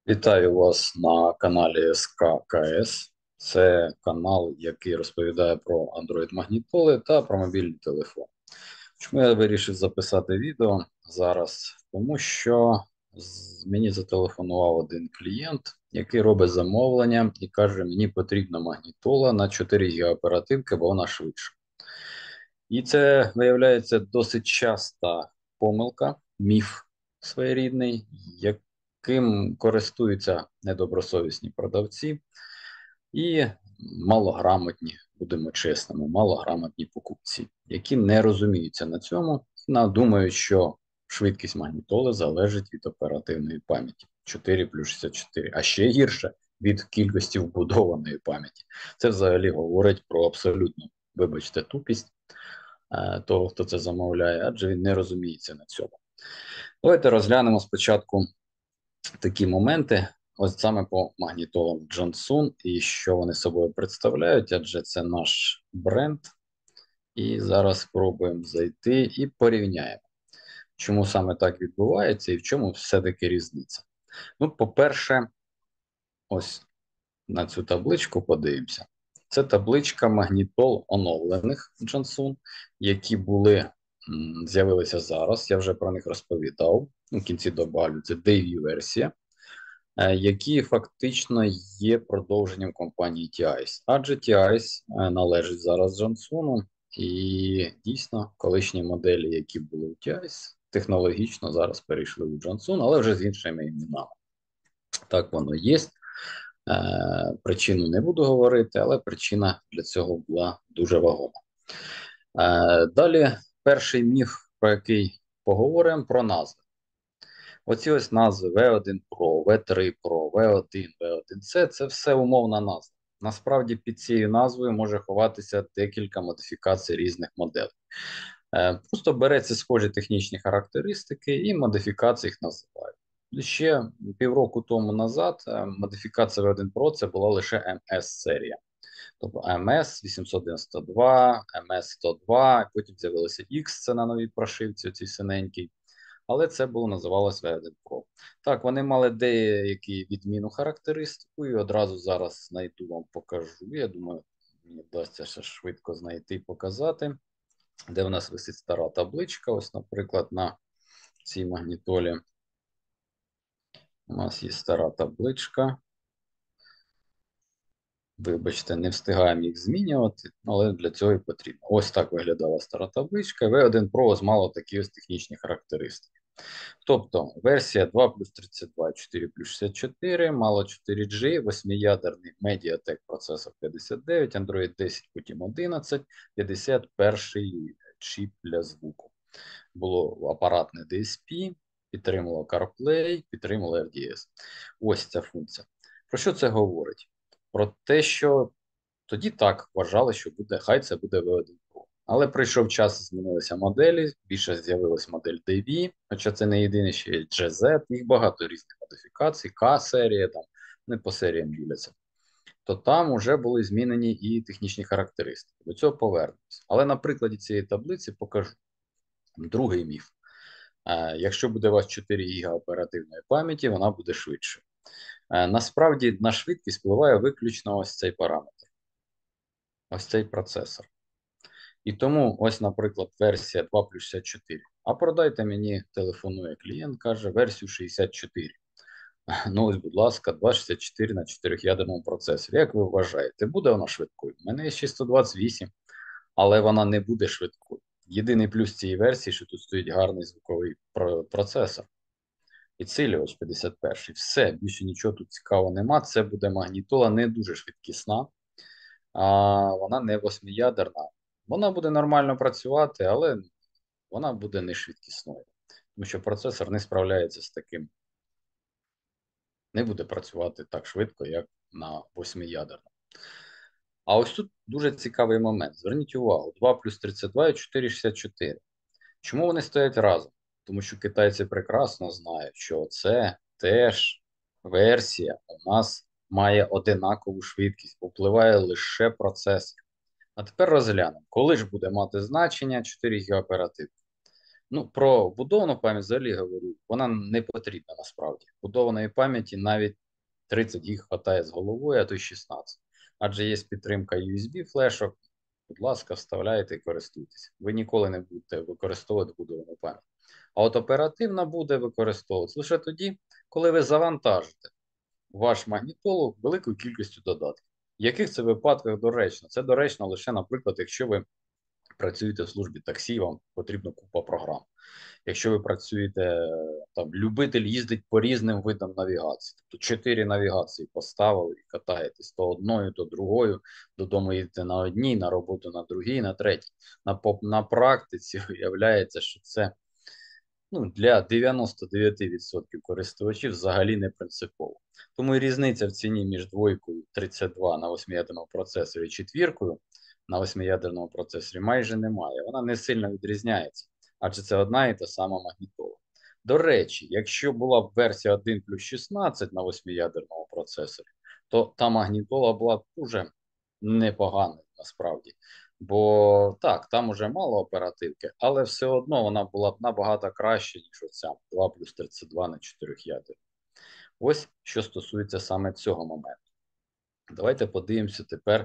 Вітаю вас на каналі СККС. Це канал, який розповідає про Android-магнітоли та про мобільний телефон. Чому я вирішив записати відео зараз? Тому що мені зателефонував один клієнт, який робить замовлення і каже, мені потрібна магнітола на 4 ГБ оперативки, бо вона швидша. І це виявляється досить часта помилка, міф своєрідний, яким користуються недобросовісні продавці і малограмотні, будемо чесними, малограмотні покупці, які не розуміються на цьому, думають, що швидкість магнітоли залежить від оперативної пам'яті 4 плюс 64, а ще гірше від кількості вбудованої пам'яті. Це взагалі говорить про абсолютну, вибачте, тупість того, хто це замовляє, адже він не розуміється на цьому. Давайте розглянемо спочатку такі моменти, ось саме по магнітолам Johnson і що вони собою представляють, адже це наш бренд. І зараз спробуємо зайти і порівняємо, чому саме так відбувається і в чому все-таки різниця. Ну, по-перше, ось на цю табличку подивимося. Це табличка магнітол оновлених Johnson, які з'явилися зараз. Я вже про них розповідав. У кінці добавлю, це Dayview версія, які фактично є продовженням компанії TIS. Адже TIS належить зараз Johnson, і дійсно колишні моделі, які були у TIS, технологічно зараз перейшли у Johnson, але вже з іншими іменами. Так воно є. Причину не буду говорити, але причина для цього була дуже вагома. Далі перший міф, про який поговоримо, про назви. Оці ось назви V1 Pro, V3 Pro, V1, V1C – це все умовна назва. Насправді під цією назвою може ховатися декілька модифікацій різних моделей. Просто береться схожі технічні характеристики і модифікації їх називають. Ще півроку тому назад модифікація V1 Pro це була лише MS-серія. Тобто MS-892, MS-102, потім з'явилося X, це на новій прошивці, цій синенькій. Але це було називалось V1 Pro. Так, вони мали деякі відмінну характеристику, і одразу зараз знайду вам покажу. Я думаю, мені вдасться ще швидко знайти і показати, де в нас висить стара табличка. Ось, наприклад, на цій магнітолі у нас є стара табличка. Вибачте, не встигаємо їх змінювати, але для цього і потрібно. Ось так виглядала стара табличка. V1 Pro мало такі ось технічні характеристики. Тобто версія 2 плюс 32, 4 плюс 64, мало 4G, 8-ядерний Mediatek процесор 59, Android 10, потім 11, 51 чіп для звуку. Було апаратне DSP, підтримувало CarPlay, підтримувало RDS. Ось ця функція. Про що це говорить? Про те, що тоді так вважали, що хай це буде V1 Pro. Але прийшов час, змінилися моделі, більше з'явилась модель DV, хоча це не єдине, ще є GZ, їх багато різних модифікацій, K-серія, там, не по серіям діляться. То там вже були змінені і технічні характеристики. До цього повернемось. Але на прикладі цієї таблиці покажу. Другий міф. Якщо буде у вас 4 ГБ оперативної пам'яті, вона буде швидше. Насправді на швидкість впливає виключно ось цей параметр. Ось цей процесор. І тому ось, наприклад, версія 2 плюс 64. А продайте мені, телефонує клієнт, каже, версію 64. Ну ось, будь ласка, 264 на 4-ядерному процесорі. Як ви вважаєте, буде вона швидкою? У мене є ще 128, але вона не буде швидкою. Єдиний плюс цієї версії, що тут стоїть гарний звуковий процесор. Підсилювач 51. Все, більше нічого тут цікавого нема. Це буде магнітола не дуже швидкісна, а вона не 8-ядерна. Вона буде нормально працювати, але вона буде не швидкісною. Тому що процесор не справляється з таким. Не буде працювати так швидко, як на 8-ядерному. А ось тут дуже цікавий момент. Зверніть увагу, 2 плюс 32 і 4,64. Чому вони стоять разом? Тому що китайці прекрасно знають, що це теж версія у нас має одинакову швидкість, впливає лише процесор. А тепер розглянемо, коли ж буде мати значення 4 ГБ оперативки. Ну, про будовану пам'ять взагалі говорю, вона не потрібна насправді. Будованої пам'яті навіть 30 їх хватає з головою, а то й 16. Адже є підтримка USB-флешок, будь ласка, вставляйте і користуйтесь. Ви ніколи не будете використовувати будовану пам'ять. А от оперативна буде використовуватися лише тоді, коли ви завантажите ваш магнітолу великою кількістю додатків. В яких це випадках доречно? Це доречно лише, наприклад, якщо ви працюєте в службі таксі, вам потрібна купа програм. Якщо ви працюєте, там, любитель їздить по різним видам навігації, тобто 4 навігації поставили і катаєтесь то одною, то другою, додому їдете на одній, на роботу на другій, на третій. На практиці виявляється, що це для 99% користувачів взагалі не принципово. Тому і різниця в ціні між двойкою 32 на 8-ядерному процесорі і четвіркою на 8-ядерному процесорі майже немає. Вона не сильно відрізняється, адже це одна і та сама магнітола. До речі, якщо була б версія 1 плюс 16 на 8-ядерному процесорі, то та магнітола була б дуже непоганою насправді. Бо так, там уже мало оперативки, але все одно вона була б набагато краще, ніж оця 2 плюс 32 на 4 ядер. Ось що стосується саме цього моменту. Давайте подивимося тепер.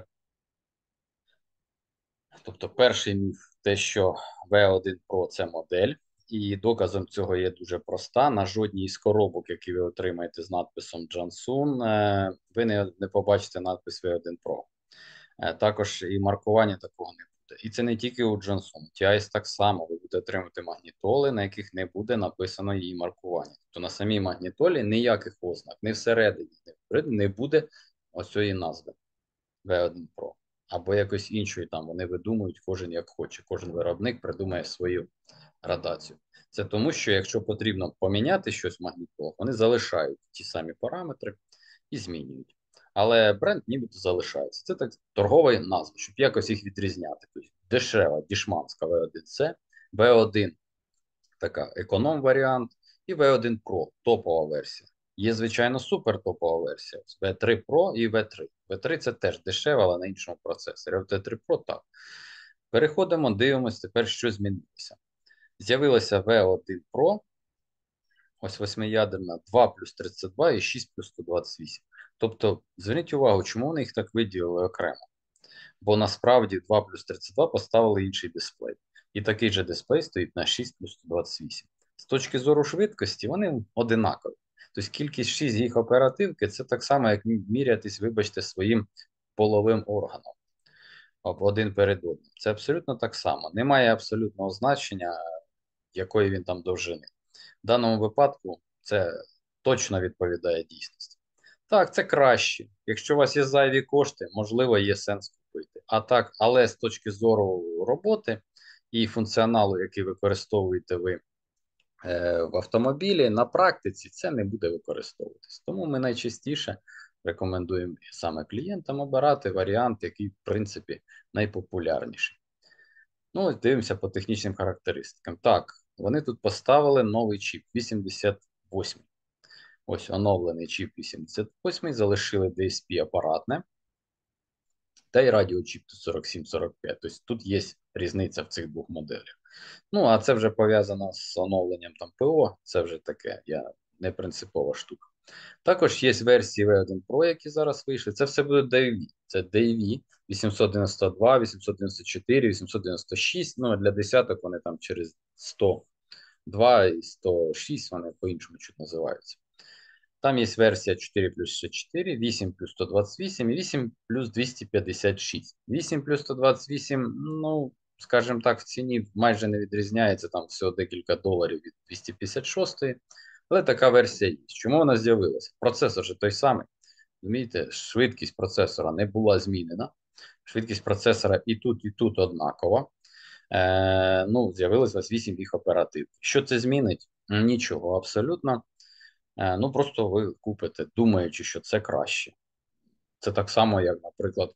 Тобто, перший міф те, що V1 Pro це модель, і доказом цього є дуже проста. На жодній із коробок, які ви отримаєте з надписом Jansun, ви не побачите надпис V1 Pro. Також і маркування такого не буде. І це не тільки у Johnson. TIS так само. Ви будете отримати магнітоли, на яких не буде написано її маркування. Тобто на самій магнітолі ніяких ознак, ні всередині, не буде ось цієї назви V1 Pro. Або якось іншої там вони видумують, кожен як хоче. Кожен виробник придумає свою градацію. Це тому, що якщо потрібно поміняти щось в магнітолах, вони залишають ті самі параметри і змінюють. Але бренд нібито залишається. Це так торгова назва, щоб якось їх відрізняти. Тобто дешева, дішманська V1C, V1 така економ-варіант і V1 Pro топова версія. Є, звичайно, супер топова версія. V3 Pro і V3. V3 це теж дешева, але на іншому процесорі. V3 Pro так. Переходимо, дивимося тепер, що змінилося. З'явилося V1 Pro, ось 8-ядерна, 2 плюс 32 і 6 плюс 128. Тобто, зверніть увагу, чому вони їх так виділили окремо. Бо насправді 2 плюс 32 поставили інший дисплей. І такий же дисплей стоїть на 6 плюс 128. З точки зору швидкості, вони одинакові. Тобто кількість 6 їх оперативки це так само, як мірятись, вибачте, своїм половим органом один перед одним. Це абсолютно так само. Немає абсолютного значення, якої він там довжини. В даному випадку це точно відповідає дійсності. Так, це краще. Якщо у вас є зайві кошти, можливо, є сенс купити. А так, але з точки зору роботи і функціоналу, який використовуєте ви в автомобілі, на практиці це не буде використовуватись. Тому ми найчастіше рекомендуємо саме клієнтам обирати варіант, який, в принципі, найпопулярніший. Ну, ось дивимося по технічним характеристикам. Так, вони тут поставили новий чіп 88. Ось оновлений чіп 88, залишили DSP апаратне, та й радіочіп 4745. Тобто тут є різниця в цих двох моделях. Ну, а це вже пов'язано з оновленням там ПО, це вже таке, не принципова штука. Також є версії V1 Pro, які зараз вийшли. Це все буде DAV. Це DAV 892, 894, 896. Ну, а для десяток вони там через 102 і 106, вони по-іншому чуть називаються. Там є версія 4 плюс 64, 8 плюс 128 і 8 плюс 256. 8 плюс 128, ну, скажімо так, в ціні майже не відрізняється, там всього декілька доларів від 256. Але така версія є. Чому вона з'явилася? Процесор же той самий. Розумієте, швидкість процесора не була змінена. Швидкість процесора і тут однакова. Ну, з'явилось ось 8 їх оператив. Що це змінить? Нічого абсолютно. Ну, просто ви купите, думаючи, що це краще. Це так само, як, наприклад,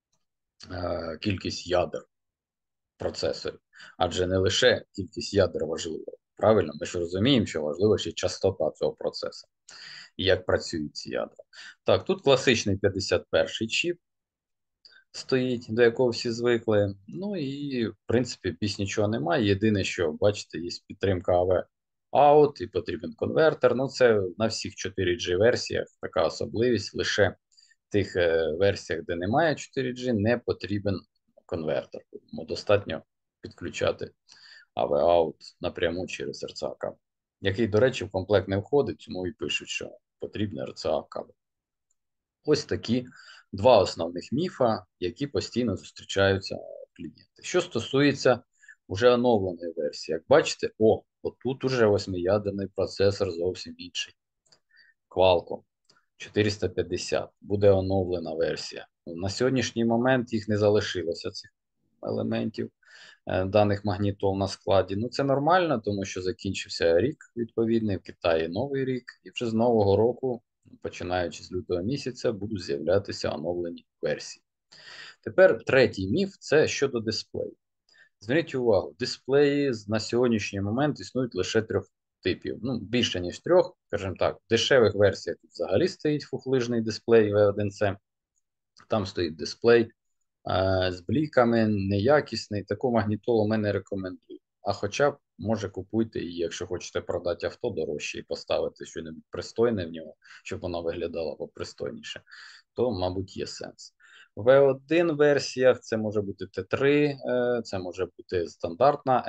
кількість ядер процесорів. Адже не лише кількість ядер важлива. Правильно, ми ж розуміємо, що важлива ще частота цього процесу і як працюють ці ядра. Так, тут класичний 51-й чіп. стоїть, до якого всі звикли. Ну і, в принципі, більш нічого немає. Єдине, що, бачите, є підтримка AV Out і потрібен конвертер. Ну, це на всіх 4G версіях така особливість. Лише в тих версіях, де немає 4G, не потрібен конвертер. Тому достатньо підключати AV Out напряму через RCA кабель, який, до речі, в комплект не входить, тому і пишуть, що потрібен RCA кабель. Ось такі два основних міфа, які постійно зустрічаються клієнти. Що стосується вже оновленої версії, як бачите, отут уже восьмиядерний процесор зовсім інший. Qualcomm 450, буде оновлена версія. На сьогоднішній момент їх не залишилося, цих елементів даних магнітол на складі. Ну, це нормально, тому що закінчився рік відповідний, в Китаї новий рік, і вже з нового року, починаючи з лютого місяця, будуть з'являтися оновлені версії. Тепер третій міф – це щодо дисплею. Зверніть увагу, дисплеї на сьогоднішній момент існують лише трьох типів. Ну, більше, ніж трьох, скажімо так, в дешевих версіях тут взагалі стоїть фухлижний дисплей V1C, там стоїть дисплей з бліками, неякісний, таку магнітолу ми не рекомендуємо. А хоча б, може, купуйте її, якщо хочете продати авто дорожче і поставити щось пристойне в нього, щоб воно виглядало попристойніше, то, мабуть, є сенс. В V1 версіях це може бути Т3, це може бути стандартна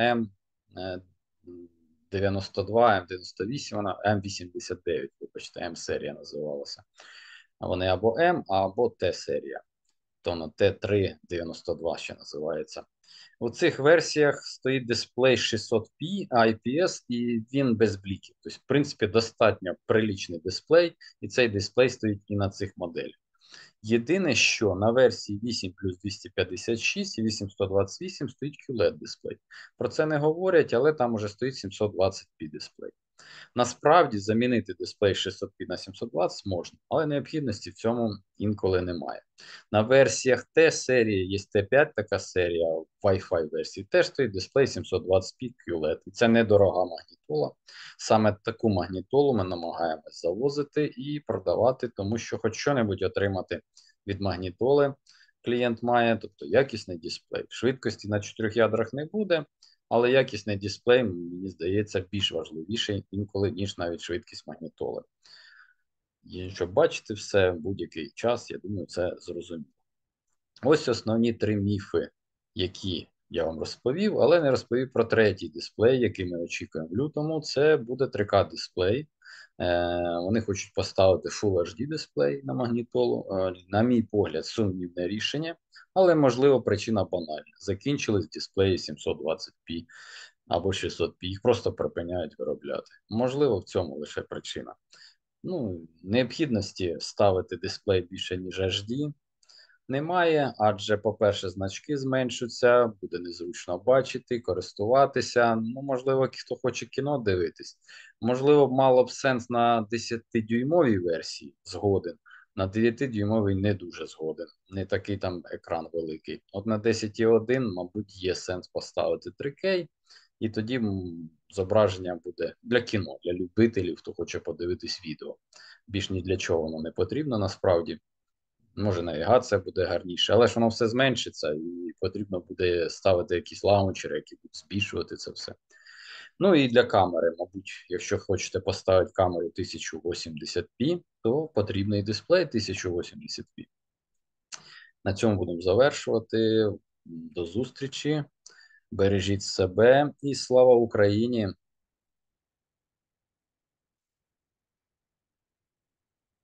М92, М98, вона М89, вибачте, М-серія називалася. Вони або М, або Т-серія. То на Т392 ще називається. У цих версіях стоїть дисплей 600p IPS і він без бліків. Тобто, в принципі, достатньо приличний дисплей, і цей дисплей стоїть і на цих моделях. Єдине, що на версії 8 плюс 256 і 8128 стоїть QLED дисплей. Про це не говорять, але там уже стоїть 720p дисплей. Насправді замінити дисплей 600p на 720 можна, але необхідності в цьому інколи немає. На версіях Т-серії є Т5, така серія в Wi-Fi версії, теж стоїть дисплей 720p QLED. І це недорога магнітола. Саме таку магнітолу ми намагаємось завозити і продавати, тому що хоч що-небудь отримати від магнітоли клієнт має, тобто якісний дисплей. Швидкості на 4 ядрах не буде. Але якісний дисплей, мені здається, більш важливіший інколи, ніж навіть швидкість магнітоли. І щоб бачити все в будь-який час, я думаю, це зрозуміло. Ось основні три міфи, які я вам розповів, але не розповів про третій дисплей, який ми очікуємо в лютому. Це буде 3К дисплей. Вони хочуть поставити Full HD дисплей на магнітолу. На мій погляд, сумнівне рішення, але можливо причина банальна. Закінчились дисплеї 720p або 600p, їх просто припиняють виробляти. Можливо, в цьому лише причина. Ну, необхідності ставити дисплей більше, ніж HD немає, адже, по-перше, значки зменшуються, буде незручно бачити, користуватися. Ну, можливо, хто хоче кіно дивитись. Можливо, мало б сенс на 10-дюймовій версії згоден, на 9-дюймовій не дуже згоден. Не такий там екран великий. От на 10,1, мабуть, є сенс поставити 3К, і тоді зображення буде для кіно, для любителів, хто хоче подивитись відео. Більш ні для чого воно не потрібно насправді. Може, навігація буде гарніше, але ж воно все зменшиться, і потрібно буде ставити якісь лаунчери, які будуть збільшувати це все. Ну і для камери, мабуть, якщо хочете поставити камеру 1080p, то потрібний дисплей 1080p. На цьому будемо завершувати. До зустрічі. Бережіть себе і слава Україні!